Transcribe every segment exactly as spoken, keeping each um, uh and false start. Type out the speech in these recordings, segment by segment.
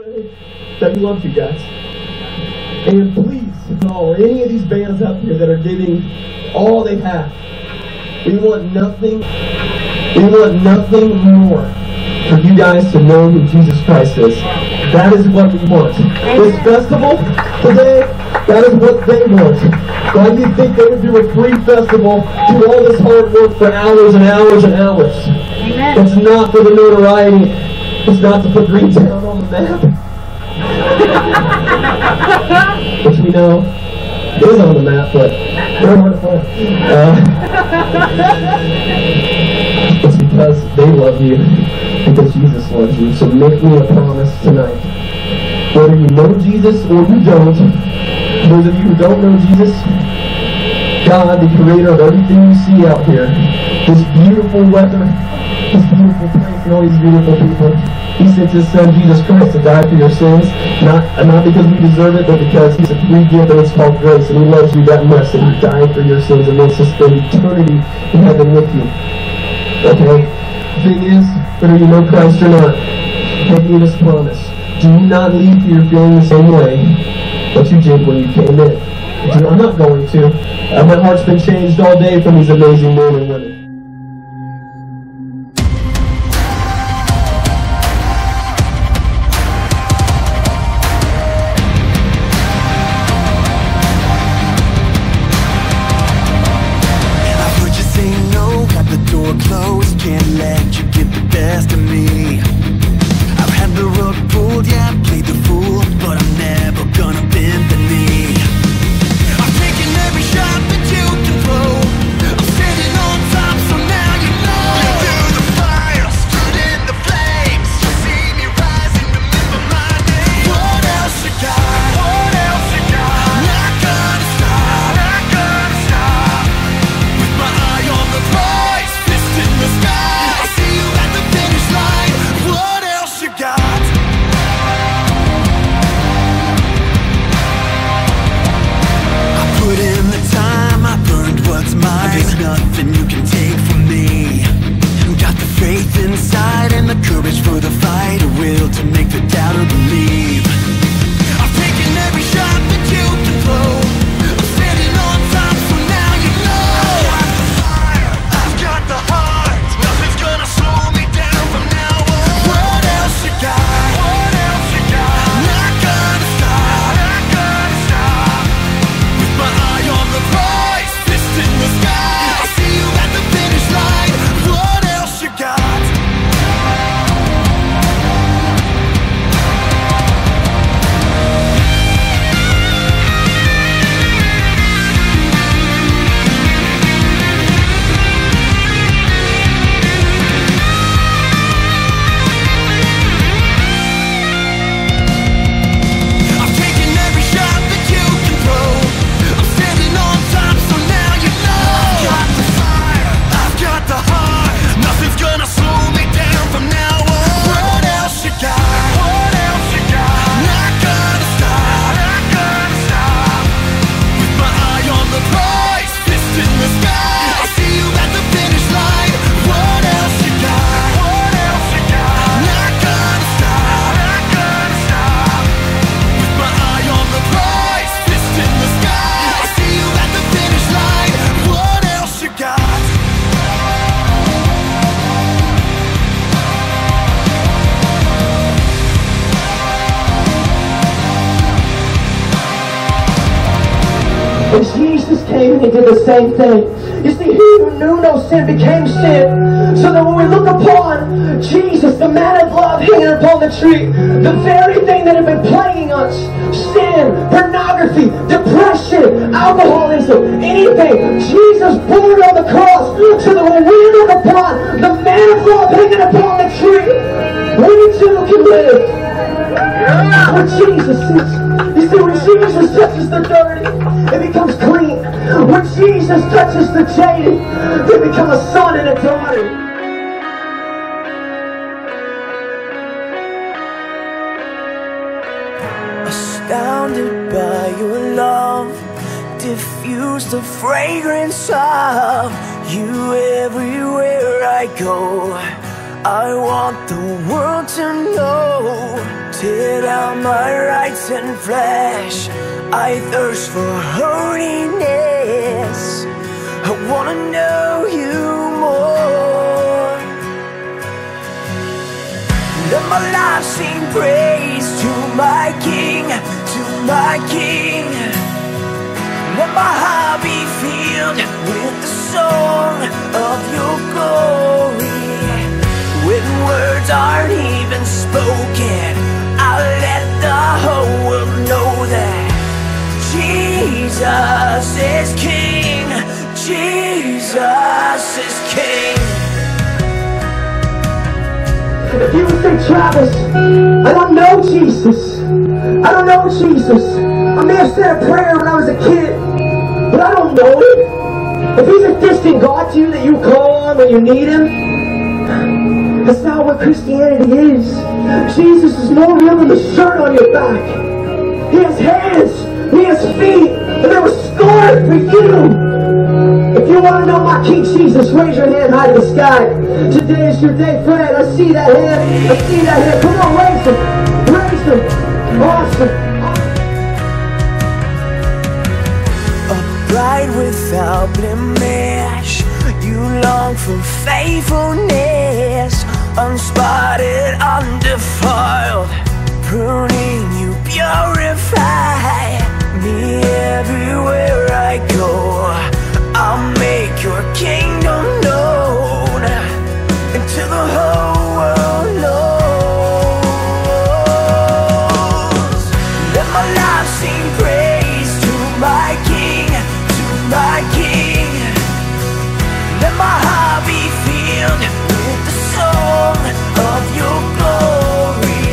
That we love you guys. And please, no, any of these bands out here that are giving all they have, we want nothing, we want nothing more for you guys to know who Jesus Christ is. That is what we want. This festival today, that is what they want. Why do you think they would do a free festival, do all this hard work for hours and hours and hours? Amen. It's not for the notoriety. It's not to put Greentown on the map. Which we know is on the map, but they're hard to find. Uh, it's because they love you, because Jesus loves you. So make me a promise tonight. Whether you know Jesus or you don't, those of you who don't know Jesus, God, the creator of everything you see out here, this beautiful weather, this beautiful place, and all these beautiful people, He sent His Son, Jesus Christ, to die for your sins, not, not because we deserve it, but because He's a free gift and it's called grace, and He loves you that much that He died for your sins and wants to spend eternity in heaven with you. Okay? The thing is, whether you know Christ or not, make me this promise. Do not leave here feeling the same way that you did when you came in. I'm not going to. Uh, my heart's been changed all day from these amazing men and women. Close, can't let you get the best of me. I've had the rug pulled, yeah, I played the fool, but I'm never gonna bend the knee. I've taken every shot that you can throw. I'm standing on top, so now you know. Been through the fire, stood in the flames. You see me rise and remember my name. What else you got? What else you got? Not gonna stop, not gonna stop. With my eye on the prize, fist in the sky, I see you at the finish line. What else you got? I put in the time, I burned what's mine. There's nothing you can take from me. Got the faith inside and the courage for the fight, a will to make the doubter believe. I've taken every shot that you can throw. I'm standing on top, so now you know. I've got the fire, I've got the heart. Nothing's gonna slow me down from now on. What else you got? What else you got? Not gonna stop, not gonna stop. With my eye on the prize, fist in the sky, I see you at the finish line. What else you got? I've taken every shot that you can throw. I'm standing on top, so now you know. I've got the fire, I've got the heart. Nothing's gonna slow me down from now on. What else you got? What else you got? Not gonna stop, not gonna stop. With my eye on the prize, fist in the sky, I see you at the finish line. What else you got? What else you got? Not gonna stop, not gonna stop. With my eye on the prize, fist in the sky, I see you at the finish line. What else you got? And Jesus came and He did the same thing. You see, He who knew no sin became sin, so that when we look upon Jesus, the man of love hanging upon the tree, the very thing that had been plaguing us, sin, pornography, depression, alcoholism, anything, Jesus bore it on the cross, so that when we look upon the man of love hanging upon the tree, we too can live. When Jesus is, you see, when Jesus touches the dirty, it becomes clean. When Jesus touches the jaded, they become a son and a daughter. Astounded by your love, diffuse the fragrance of you everywhere I go. I want the world to know tear down my rights and flesh. I thirst for holiness. I wanna know you more. Let my life sing praise to my King, to my King. Let my heart be filled with the song of your glory. When words aren't even spoken, I'll let the whole world know that Jesus is King, Jesus is King. If you would say, Travis, I don't know Jesus. I don't know Jesus. I may have said a prayer when I was a kid, but I don't know him. If he's a distant God to you that you call on when you need him, that's not what Christianity is. Jesus is more real than the shirt on your back. He has hands, he has feet, and they were scarred for you. If you want to know my King Jesus, raise your hand high to the sky. Today is your day, friend. I see that hand. I see that hand. Come on, raise him. Raise him. Awesome. Upright without blemish, you long for faithfulness. Unspotted, undefiled, pruning you purify me everywhere I go. I'll make your kingdom known until the whole world knows. Let my life sing praise to my King, to my King. Let my heart be filled with the song of your glory.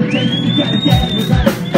take it, you gotta get it right.